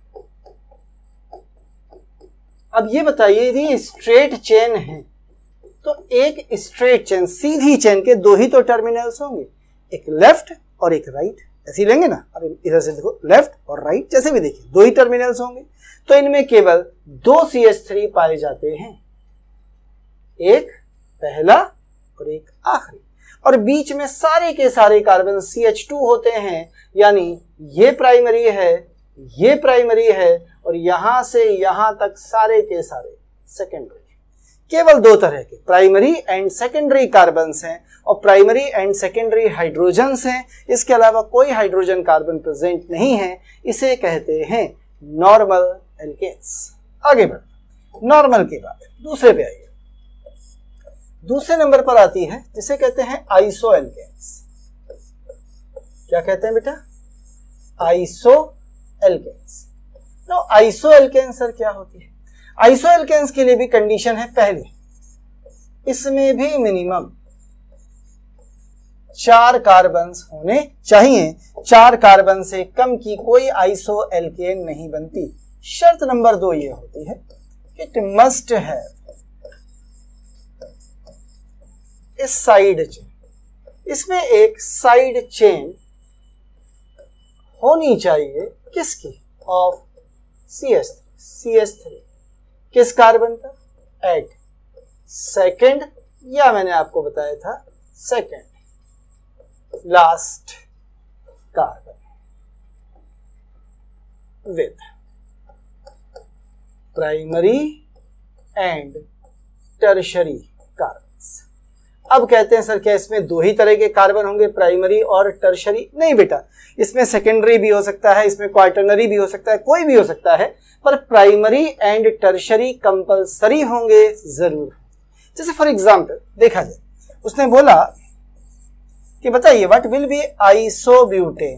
अब ये बताइए, यदि स्ट्रेट चेन है तो एक स्ट्रेट चेन, सीधी चेन के 2 ही तो टर्मिनल्स होंगे, एक लेफ्ट और एक राइट। ऐसे ही लेंगे ना, अब इधर से देखो, लेफ्ट और राइट, जैसे भी देखिए 2 ही टर्मिनल्स होंगे। तो इनमें केवल 2 CH3 पाए जाते हैं, एक पहला और एक आखिरी, और बीच में सारे के सारे कार्बन CH2 होते हैं। यानी ये प्राइमरी है, ये प्राइमरी है, और यहां से यहां तक सारे के सारे सेकेंडरी। केवल 2 तरह के प्राइमरी एंड सेकेंडरी कार्बन्स हैं, और प्राइमरी एंड सेकेंडरी हाइड्रोजन्स हैं। इसके अलावा कोई हाइड्रोजन कार्बन प्रेजेंट नहीं है। इसे कहते हैं नॉर्मल एल्केन्स। आगे बढ़, नॉर्मल के बाद दूसरे पे आइए। दूसरे नंबर पर आती है जिसे कहते हैं आइसो एल्केन्स। क्या कहते हैं बेटा? Iso alkanes. तो आइसो एल्केन्स सर क्या होती है? आइसो एल्केन्स के लिए भी कंडीशन है पहली, इसमें भी मिनिमम 4 कार्बन्स होने चाहिए। 4 कार्बन से कम की कोई आइसो एल्केन नहीं बनती। शर्त नंबर 2 ये होती है, it must have a side chain. इसमें एक साइड चेन होनी चाहिए, किसकी? Of CH3। किस कार्बन पर? एट सेकेंड, या मैंने आपको बताया था second last carbon with primary and tertiary carbons. अब कहते हैं सर क्या इसमें 2 ही तरह के कार्बन होंगे, प्राइमरी और टर्शरी? नहीं बेटा, इसमें सेकेंडरी भी हो सकता है, इसमें क्वार्टरनरी भी हो सकता है, कोई भी हो सकता है, पर प्राइमरी एंड टर्शरी कंपलसरी होंगे जरूर। जैसे फॉर एग्जांपल देखा जाए, उसने बोला कि बताइए व्हाट विल बी आइसोब्यूटेन।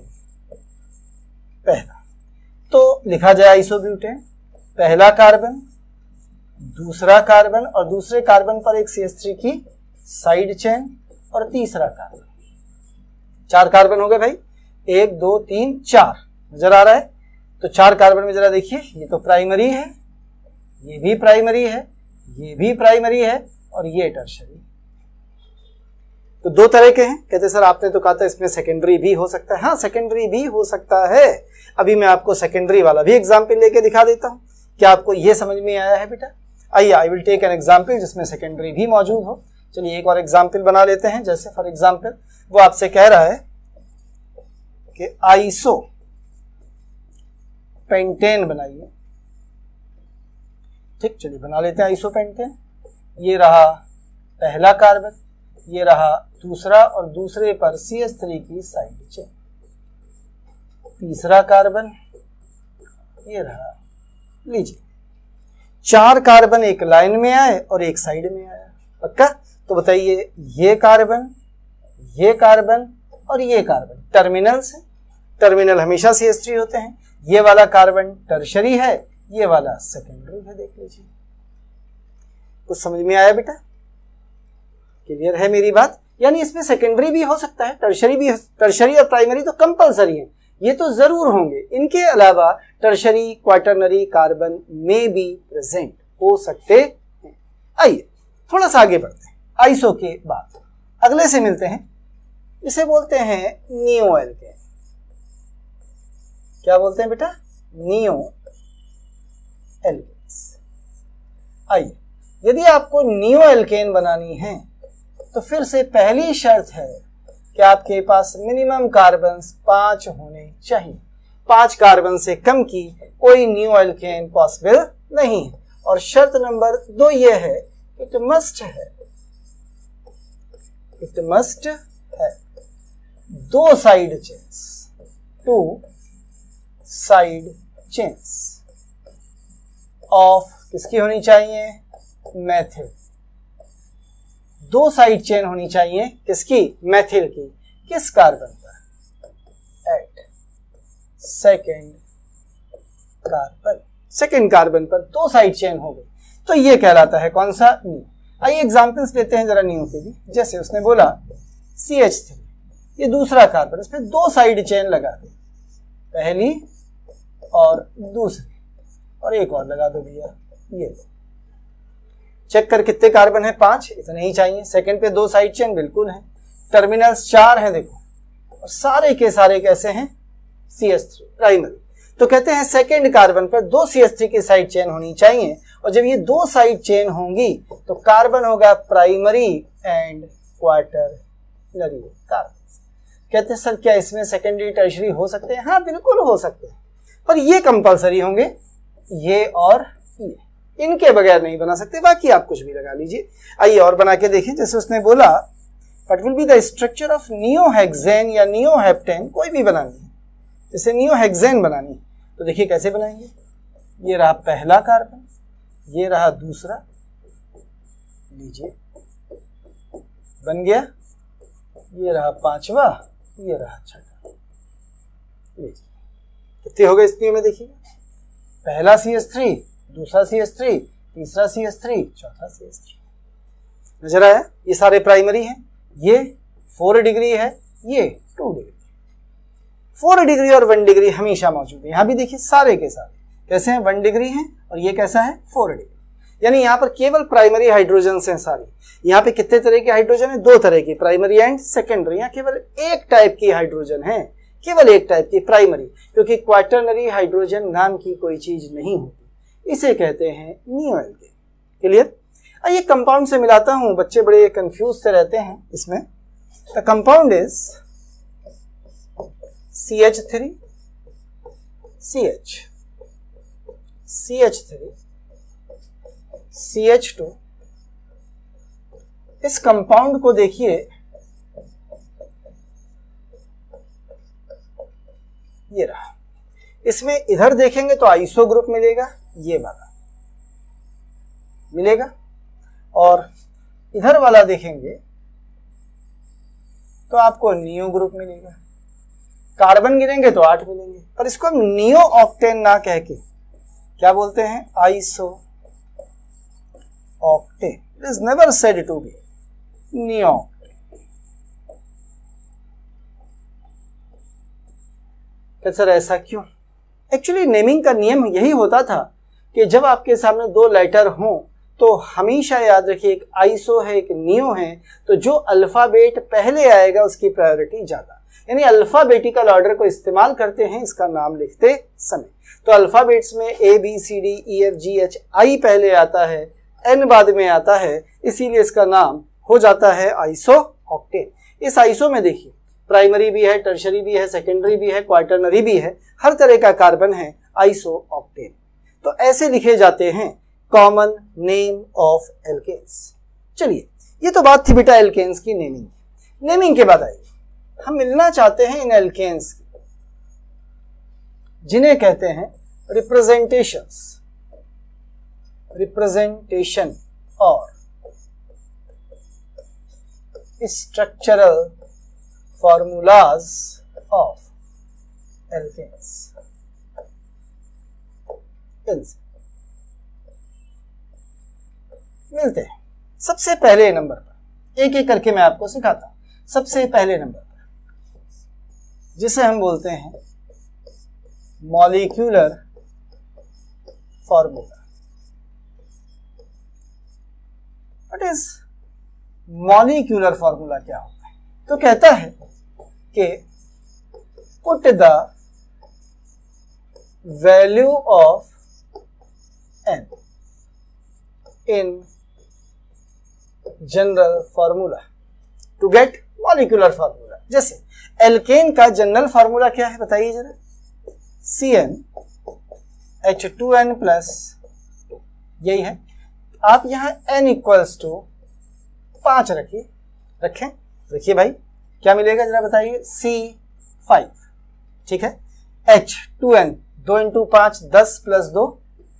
पहला तो लिखा जाए आइसोब्यूटेन, पहला कार्बन, दूसरा कार्बन, और दूसरे कार्बन पर एक CH3 की साइड चेन, और तीसरा कार्बन। 4 कार्बन हो गए भाई, 1 2 3 4 नजर आ रहा है। तो 4 कार्बन में जरा देखिए, ये तो प्राइमरी है, ये भी प्राइमरी है, ये भी प्राइमरी है, और ये टर्शरी। तो दो तरह के हैं। कहते सर आपने तो कहा था इसमें सेकेंडरी भी हो सकता है। हाँ, सेकेंडरी भी हो सकता है। अभी मैं आपको सेकेंडरी वाला भी एग्जाम्पल लेके दिखा देता हूँ। क्या आपको ये समझ में आया है बेटा? आइए, I will take an example जिसमें सेकेंडरी भी मौजूद हो। चलिए एक और एग्जाम्पल बना लेते हैं। जैसे फॉर एग्जाम्पल वो आपसे कह रहा है कि आइसो पेंटेन बनाइए। ठीक, चलिए बना लेते हैं आइसो पेंटेन। ये रहा पहला कार्बन, ये रहा दूसरा, और दूसरे पर CH3 की साइड चेन। तीसरा कार्बन ये रहा, लीजिए 4 कार्बन एक लाइन में आए और एक साइड में आया। पक्का? तो बताइए ये कार्बन और ये कार्बन टर्मिनल्स है। टर्मिनल हमेशा CH3 होते हैं। ये वाला कार्बन टर्शरी है, ये वाला सेकेंडरी है। देख लीजिए, कुछ समझ में आया बेटा? क्लियर है मेरी बात? यानी इसमें सेकेंडरी भी हो सकता है, टर्शरी भी। टर्शरी और प्राइमरी तो कंपलसरी है, ये तो जरूर होंगे। इनके अलावा टर्शरी क्वाटरनरी कार्बन में भी प्रेजेंट हो सकते हैं। आइए थोड़ा सा आगे बढ़ते हैं। आइसो के बाद अगले से मिलते हैं, इसे बोलते हैं नियो एल्केन। क्या बोलते हैं बेटा? Neo alkanes. आइए, यदि आपको नियो एल्केन बनानी है तो फिर से पहली शर्त है कि आपके पास मिनिमम कार्बन्स 5 होने चाहिए। 5 कार्बन से कम की कोई नियो एल्केन पॉसिबल नहीं है। और शर्त नंबर 2 ये है, इट मस्ट है 2 side chains, 2 side chains of किसकी होनी चाहिए? मेथिल। 2 साइड चेन होनी चाहिए किसकी? मेथिल की। किस कार्बन पर? एट सेकेंड कार्बन पर 2 साइड चेन हो गई तो ये कहलाता है कौन सा? नियो। आइए एग्जांपल्स लेते हैं जरा नियो के भी। जैसे उसने बोला CH3, ये दूसरा कार्बन, इसमें 2 साइड चेन लगा दे, पहली और दूसरी, और एक और लगा दो भैया, ये चेक कर कितने कार्बन है? 5, इतने ही चाहिए। सेकंड पे 2 साइड चेन बिल्कुल है, टर्मिनल्स 4 हैं देखो, और सारे के सारे कैसे हैं? CH3 primary. तो कहते हैं सेकंड कार्बन पर 2 CH3 की साइड चेन होनी चाहिए, और जब ये 2 साइड चेन होंगी तो कार्बन होगा प्राइमरी एंड क्वाटरनरी कार्बन। कहते हैं सर क्या इसमें सेकेंडरी टर्शरी हो सकते हैं? हाँ बिल्कुल हो सकते हैं, पर ये कंपलसरी होंगे, ये और ये, इनके बगैर नहीं बना सकते। बाकी आप कुछ भी लगा लीजिए। आइए और बना के देखें। जैसे उसने बोला what will be the structure of neohexane या नियोहेप्टेन, कोई भी बनानी है, जैसे नियोहेक्सेन बनानी है तो देखिए कैसे बनाएंगे। ये रहा पहला कार्बन, ये रहा दूसरा, लीजिए बन गया। ये रहा 5वां, ये रहा 6वां, लीजिए कितने हो गए इस नियो में? देखिए पहला CH3, दूसरा CH3, तीसरा CH3, चौथा CH3। नजर आया? ये सारे प्राइमरी हैं, ये 4 डिग्री है, ये 2 डिग्री। 4 डिग्री और 1 डिग्री हमेशा मौजूद है। यहां भी देखिए सारे के सारे कैसे हैं? 1 डिग्री हैं, और ये कैसा है? 4 डिग्री। यानी यहाँ पर केवल प्राइमरी हाइड्रोजन हैं सारी। यहाँ पे कितने तरह के हाइड्रोजन है? 2 तरह की, प्राइमरी एंड सेकेंडरी। यहाँ केवल एक टाइप की हाइड्रोजन है, केवल एक टाइप की, प्राइमरी, क्योंकि क्वाटरनरी हाइड्रोजन नाम की कोई चीज नहीं होती, इसे कहते हैं नियो एल्केन। क्लियर? आइए कंपाउंड से मिलाता हूं, बच्चे बड़े कंफ्यूज से रहते हैं इसमें। The compound is CH3 CH CH3 CH2। इस कंपाउंड को देखिए, ये रहा। इसमें इधर देखेंगे तो आइसो ग्रुप मिलेगा, ये वाला मिलेगा, और इधर वाला देखेंगे तो आपको नियो ग्रुप मिलेगा। कार्बन गिनेंगे तो 8 मिलेंगे, पर इसको हम नियो ऑक्टेन ना कह के क्या बोलते हैं? Iso octane. It is never said to be neo octane. Sir ऐसा क्यों? एक्चुअली नेमिंग का नियम यही होता था कि जब आपके सामने 2 लेटर हों तो हमेशा याद रखिए एक आइसो है एक नियो है, तो जो अल्फाबेट पहले आएगा उसकी प्रायोरिटी ज्यादा, यानी अल्फाबेटिकल ऑर्डर को इस्तेमाल करते हैं इसका नाम लिखते समय। तो अल्फाबेट्स में A B C D E F G H I पहले आता है, N बाद में आता है, इसीलिए इसका नाम हो जाता है आइसो ऑक्टेन। इस आइसो में देखिए प्राइमरी भी है, टर्शरी भी है, सेकेंडरी भी है, क्वार्टरनरी भी है, हर तरह का कार्बन है आइसो ऑक्टेन। तो ऐसे लिखे जाते हैं कॉमन नेम ऑफ एल्केन्स। चलिए ये तो बात थी बेटा एल्केन्स की नेमिंग। नेमिंग के बाद आइए हम मिलना चाहते हैं इन एल्केन्स जिन्हें कहते हैं रिप्रेजेंटेशंस, रिप्रेजेंटेशन और स्ट्रक्चरल फॉर्मूलाज ऑफ एल्केन्स। मिलते हैं सबसे पहले नंबर पर, एक एक करके मैं आपको सिखाता हूं। सबसे पहले नंबर पर जिसे हम बोलते हैं molecular formula. What is molecular formula, क्या होता है? तो कहता है कि put the value of n in general formula to get molecular formula. जैसे एल्केन का जनरल फॉर्मूला क्या है बताइए जरा, CnH2n प्लस, यही है। आप यहां n इक्वल्स टू 5 रखिए भाई, क्या मिलेगा जरा बताइए, C5, ठीक है। H2n 2 into 5 10 plus 2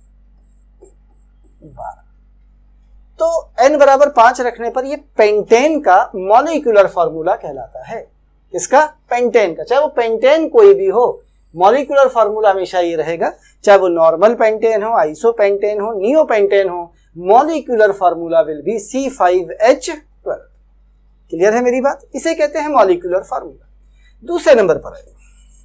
12। तो n बराबर 5 रखने पर ये पेंटेन का मॉलिक्यूलर फॉर्मूला कहलाता है। किसका? पेंटेन का। चाहे वो पेंटेन कोई भी हो, मॉलिक्यूलर फॉर्मूला हमेशा ये रहेगा, चाहे वो नॉर्मल पेंटेन हो, आइसो पेंटेन हो, नियो पेंटेन हो, molecular formula will be C5H12। Clear है मेरी बात? इसे कहते हैं मॉलिक्यूलर फॉर्मूला। दूसरे नंबर पर है,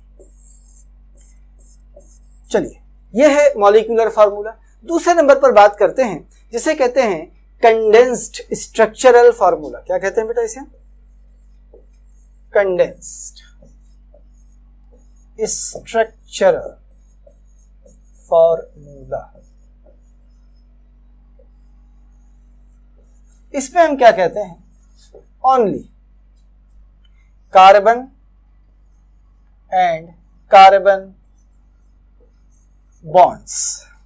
चलिए ये है मॉलिक्यूलर फॉर्मूला। दूसरे नंबर पर बात करते हैं जिसे कहते हैं कंडेंस्ड स्ट्रक्चरल फॉर्मूला। क्या कहते हैं बेटा इसे? Condensed structural formula. इसमें हम क्या कहते हैं, only carbon and carbon bonds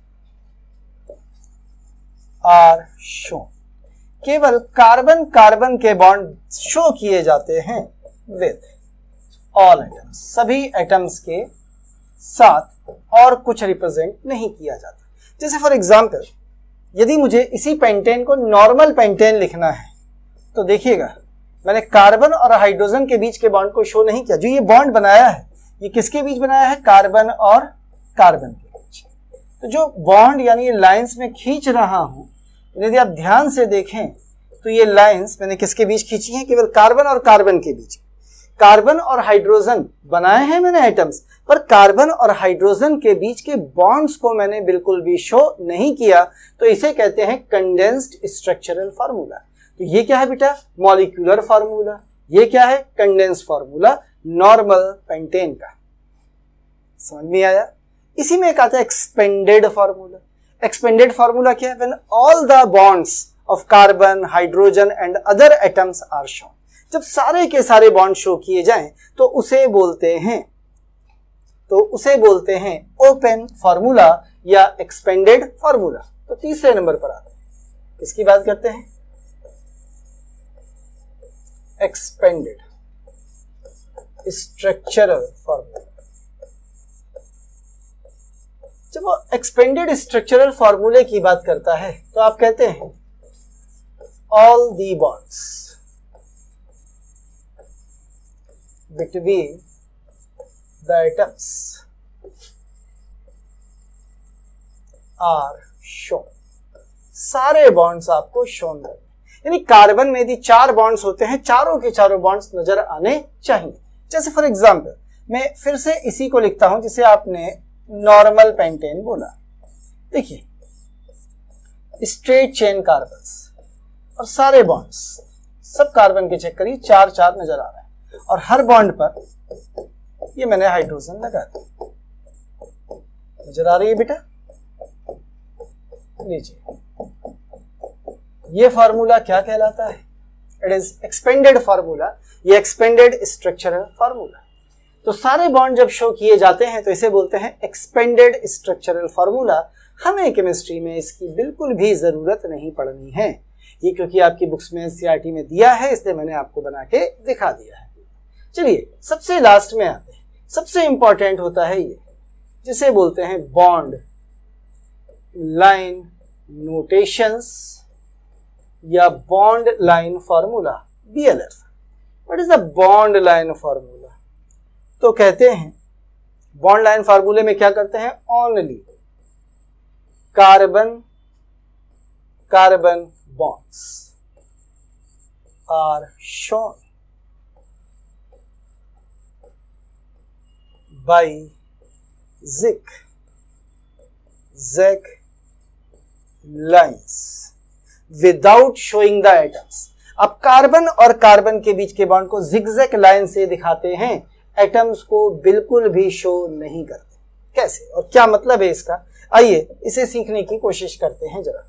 are shown. केवल कार्बन कार्बन के बॉन्ड शो किए जाते हैं विद ऑल एटम्स, सभी एटम्स के साथ, और कुछ रिप्रेजेंट नहीं किया जाता। जैसे फॉर एग्जांपल यदि मुझे इसी पेंटेन को नॉर्मल पेंटेन लिखना है तो देखिएगा मैंने कार्बन और हाइड्रोजन के बीच के बॉन्ड को शो नहीं किया। जो ये बॉन्ड बनाया है ये किसके बीच बनाया है? कार्बन और कार्बन के बीच। तो जो बॉन्ड यानी ये लाइंस में खींच रहा हूं, यदि आप ध्यान से देखें तो ये लाइंस मैंने किसके बीच खींची हैं? केवल कार्बन और कार्बन के बीच। कार्बन और हाइड्रोजन बनाए हैं मैंने एटम्स, पर कार्बन और हाइड्रोजन के बीच के बॉन्ड्स को मैंने बिल्कुल भी शो नहीं किया। तो इसे कहते हैं कंडेंस्ड स्ट्रक्चरल फार्मूला। तो ये क्या है बेटा? Molecular formula. ये क्या है? कंडेंस्ड फार्मूला नॉर्मल पेंटेन का। समझ में आया? इसी में एक आता है एक्सपेंडेड फार्मूला। एक्सपेंडेड फार्मूला क्या है? When all the bonds of carbon, hydrogen and other atoms are shown. जब सारे के सारे बॉन्ड शो किए जाएं तो उसे बोलते हैं ओपन फार्मूला या एक्सपेंडेड फार्मूला। तो तीसरे नंबर पर आते हैं, किसकी बात करते हैं? Expanded structural formula. जब वो एक्सपेंडेड स्ट्रक्चरल फार्मूले की बात करता है तो आप कहते हैं all the bonds between the atoms are shown। सारे बॉन्ड्स आपको शोन करने, यानी कार्बन में यदि 4 बॉन्ड्स होते हैं, चारों के चारों बॉन्ड्स नजर आने चाहिए। जैसे फॉर एग्जांपल मैं फिर से इसी को लिखता हूं जिसे आपने नॉर्मल पेंटेन बोला। देखिए स्ट्रेट चेन कार्बन्स और सारे बॉन्ड्स सब कार्बन के चेक करिए, 4 नजर आ रहे हैं और हर बॉन्ड पर ये मैंने हाइड्रोजन लगा दिया। नजर आ रही है बेटा? लीजिए, ये फार्मूला क्या कहलाता है? इट इज एक्सपेंडेड फार्मूला, ये एक्सपेंडेड स्ट्रक्चरल फार्मूला। तो सारे बॉन्ड जब शो किए जाते हैं तो इसे बोलते हैं एक्सपेंडेड स्ट्रक्चरल फार्मूला। हमें केमिस्ट्री में इसकी बिल्कुल भी जरूरत नहीं पड़नी है, ये क्योंकि आपकी बुक्स में एनसीईआरटी में दिया है, इसलिए मैंने आपको बना के दिखा दिया है। चलिए सबसे लास्ट में आते हैं। सबसे इंपॉर्टेंट होता है ये, जिसे बोलते हैं बॉन्ड लाइन नोटेशंस या bond line formula, BLF। What is the bond line formula? तो कहते हैं बॉन्ड लाइन फार्मूले में क्या करते हैं? Only carbon carbon bonds are shown by zigzag lines without showing the atoms। अब कार्बन और कार्बन के बीच के बॉन्ड को जिगजैग लाइन से दिखाते हैं, एटम्स को बिल्कुल भी शो नहीं करते। कैसे और क्या मतलब है इसका? आइए इसे सीखने की कोशिश करते हैं जरा।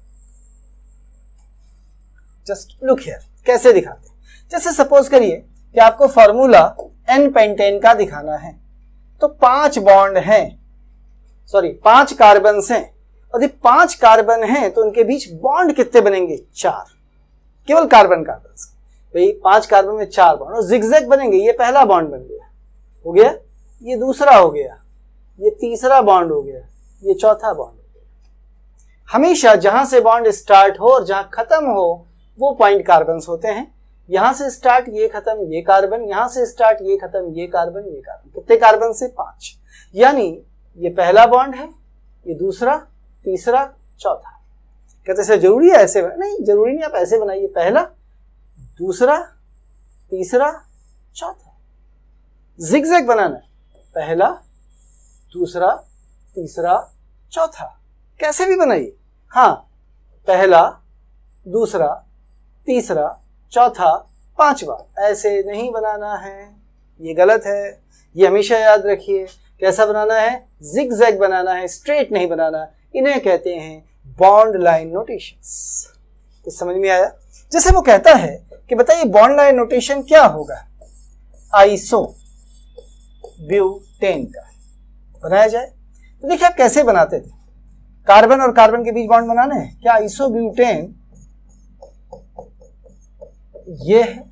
जस्ट लुक हियर, कैसे दिखाते हैं? जैसे सपोज करिए कि आपको फॉर्मूला n पेंटेन का दिखाना है, तो 5 बॉन्ड हैं, सॉरी 5 कार्बन हैं, और यदि 5 कार्बन हैं तो उनके बीच बॉन्ड कितने बनेंगे? 4, केवल कार्बन कार्बन। भाई 5 कार्बन में 4 बॉन्ड और जिगजैग बनेंगे। ये पहला बॉन्ड बन गया, हो गया, ये दूसरा हो गया, ये तीसरा बॉन्ड हो गया, ये चौथा बॉन्ड हो गया। हमेशा जहां से बॉन्ड स्टार्ट हो और जहां खत्म हो वो पॉइंट कार्बन होते हैं। यहां से स्टार्ट ये खत्म ये कार्बन, यहां से स्टार्ट ये खत्म ये कार्बन ये कार्बन। कितने कार्बन से? 5। यानी ये पहला बॉन्ड है, ये दूसरा, तीसरा, चौथा। कहते सर जरूरी है ऐसे? नहीं जरूरी नहीं, आप ऐसे बनाइए, पहला, दूसरा, तीसरा, चौथा। जिगजैग बनाना है, पहला, दूसरा, तीसरा, चौथा। कैसे भी बनाइए, हाँ पहला, दूसरा, तीसरा, चौथा, पांचवा। ऐसे नहीं बनाना है, ये गलत है, ये हमेशा याद रखिए। कैसा बनाना है? जिगजैग बनाना है, स्ट्रेट नहीं बनाना। इन्हें कहते हैं बॉन्ड लाइन नोटेशंस। तो समझ में आया? जैसे वो कहता है कि बताइए बॉन्ड लाइन नोटेशन क्या होगा? आइसो ब्यूटेन का बनाया जाए तो देखिए आप कैसे बनाते थे। कार्बन और कार्बन के बीच बॉन्ड बनाने हैं क्या? आइसो ब्यूटेन ये है,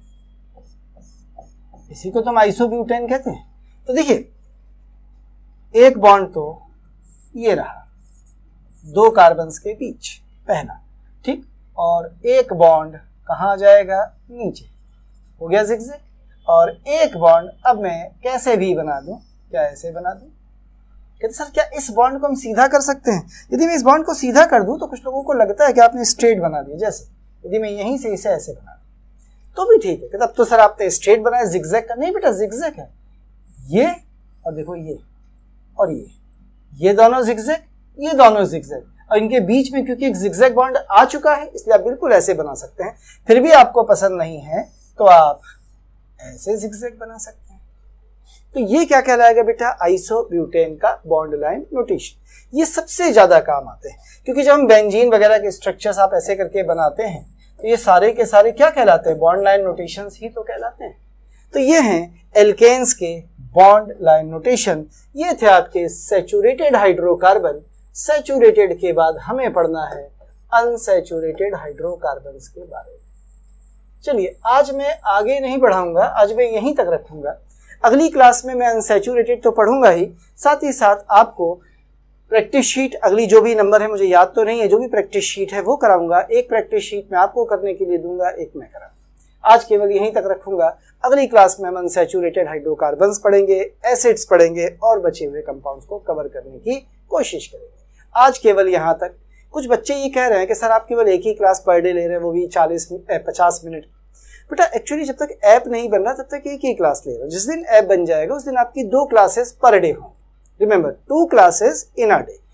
इसी को तो हम आइसोब्यूटेन कहते हैं। तो देखिए एक बॉन्ड तो ये रहा 2 कार्बन्स के बीच, पहला, ठीक, और एक बॉन्ड कहाँ जाएगा? नीचे, हो गया जिगजैग। और एक बॉन्ड अब मैं कैसे भी बना दूं, क्या ऐसे बना दूं? कहते सर क्या इस बॉन्ड को हम सीधा कर सकते हैं? यदि मैं इस बॉन्ड को सीधा कर दूं तो कुछ लोगों को लगता है कि आपने स्ट्रेट बना दिया। जैसे यदि मैं यहीं से इसे ऐसे बना तो भी ठीक है, कहते अब तो सर आपने स्ट्रेट बनाया, जिगजैग का नहीं बेटा, जिगजैग है ये, और देखो ये और ये दोनों जिगजैग, ये दोनों जिगजैग, और इनके बीच में क्योंकि एक जिगजैग बॉन्ड आ चुका है इसलिए आप बिल्कुल ऐसे बना सकते हैं। फिर भी आपको पसंद नहीं है तो आप ऐसे जिगजैग बना सकते हैं। तो ये क्या कहलाएगा बेटा? आइसोब्यूटेन का बॉन्ड लाइन नोटेशन। ये सबसे ज्यादा काम आते हैं क्योंकि जब हम बेंजीन वगैरह के स्ट्रक्चर्स आप ऐसे करके बनाते हैं तो ये सारे के सारे क्या कहलाते हैं? बॉन्ड लाइन नोटेशंस ही तो कहलाते हैं। तो ये हैं एल्केन्स के बॉन्ड लाइन नोटेशन। ये थे आपके सैचुरेटेड हाइड्रोकार्बन। सैचुरेटेड के बाद हमें पढ़ना है अनसैचुरेटेड हाइड्रोकार्बन्स के बारे में। चलिए आज मैं आगे नहीं बढ़ाऊंगा, आज मैं यहीं तक रखूंगा। अगली क्लास में मैं अनसैचुरेटेड तो पढ़ूंगा ही, साथ ही साथ आपको प्रैक्टिस शीट, अगली जो भी नंबर है मुझे याद तो नहीं है, जो भी प्रैक्टिस शीट है वो कराऊंगा। एक प्रैक्टिस शीट मैं आपको करने के लिए दूंगा, एक मैं कराऊंगा। आज केवल यहीं तक रखूंगा। अगली क्लास में हम अनसैचुरेटेड हाइड्रोकार्बन्स पढ़ेंगे, एसिड्स पढ़ेंगे और बचे हुए कंपाउंड्स को कवर करने की कोशिश करेंगे। आज केवल यहाँ तक। कुछ बच्चे ये कह रहे हैं कि सर आप केवल एक ही क्लास पर डे ले रहे हैं, वो भी 50 मिनट। बेटा एक्चुअली जब तक ऐप नहीं बन रहा तब तक एक ही क्लास ले रहा हूँ। जिस दिन ऐप बन जाएगा उस दिन आपकी 2 क्लासेस पर डे होंगी। Remember 2 classes in a day.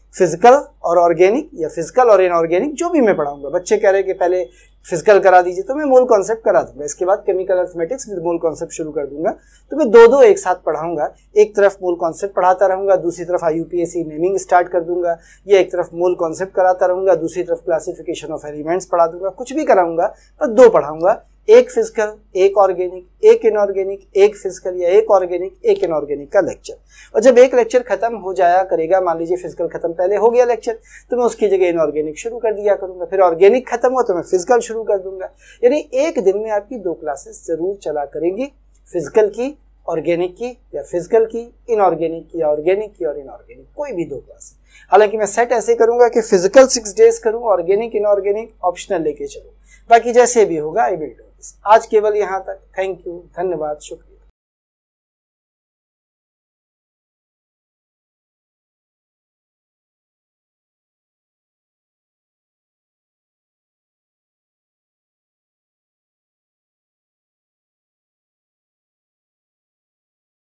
Physical और ऑर्गेनिक या फिजिकल और इनऑर्गेनिक जो भी मैं पढ़ाऊंगा। बच्चे कह रहे हैं कि पहले फिजिकल करा दीजिए, तो मैं मूल कॉन्सेप्ट करा दूंगा, इसके बाद chemical arithmetics with mole concept शुरू कर दूंगा। तो मैं दो एक साथ पढ़ाऊंगा, एक तरफ मूल कॉन्सेप्ट पढ़ाता रहूंगा, दूसरी तरफ IUPAC नेमिंग स्टार्ट कर दूंगा, या एक तरफ मूल कॉन्सेप्ट कराता रहूंगा, दूसरी तरफ क्लासिफिकेशन ऑफ एलिमेंट्स पढ़ा दूंगा। कुछ भी कराऊंगा पर दो पढ़ाऊंगा, एक फिजिकल एक ऑर्गेनिक, एक इनऑर्गेनिक, एक फिजिकल या एक ऑर्गेनिक एक इनऑर्गेनिक का लेक्चर। और जब एक लेक्चर खत्म हो जाया करेगा, मान लीजिए फिजिकल खत्म पहले हो गया लेक्चर, तो मैं उसकी जगह इनऑर्गेनिक शुरू कर दिया करूंगा, फिर ऑर्गेनिक खत्म हुआ तो मैं फिजिकल शुरू कर दूंगा। यानी एक दिन में आपकी 2 क्लासेस जरूर चला करेंगी, फिजिकल की, ऑर्गेनिक की, या फिजिकल की, इनऑर्गेनिक की, या ऑर्गेनिक की और इनऑर्गेनिक, कोई भी 2 क्लास। हालांकि मैं सेट ऐसे करूंगा कि फिजिकल 6 डेज करूं, ऑर्गेनिक इनऑर्गेनिक ऑप्शनल लेके चलूं, बाकी जैसे भी होगा आई विल डू दिस। आज केवल यहाँ तक। थैंक यू, धन्यवाद, शुक्रिया।